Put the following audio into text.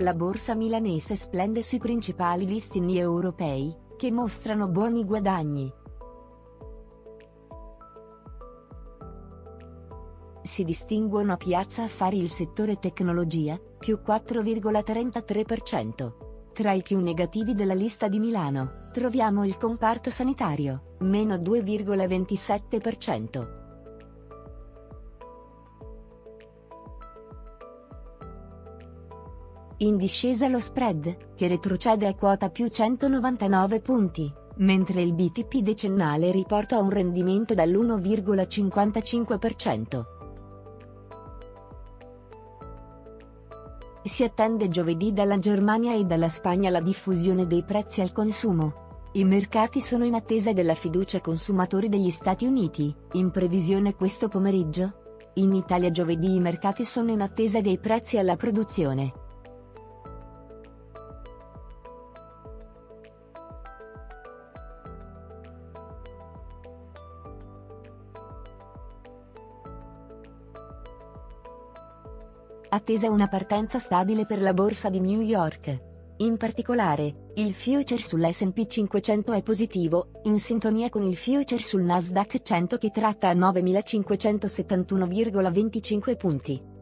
la borsa milanese splende sui principali listini europei, che mostrano buoni guadagni. Si distinguono a Piazza Affari il settore tecnologia, più 4,33%. Tra i più negativi della lista di Milano, troviamo il comparto sanitario, meno 2,27%. In discesa lo spread, che retrocede a quota più 199 punti, mentre il BTP decennale riporta un rendimento dall'1,55%. Si attende giovedì dalla Germania e dalla Spagna la diffusione dei prezzi al consumo. I mercati sono in attesa della fiducia consumatori degli Stati Uniti, in previsione questo pomeriggio. In Italia giovedì i mercati sono in attesa dei prezzi alla produzione. Attesa una partenza stabile per la borsa di New York. In particolare, il future sull'S&P 500 è positivo, in sintonia con il future sul Nasdaq 100 che tratta a 9.571,25 punti.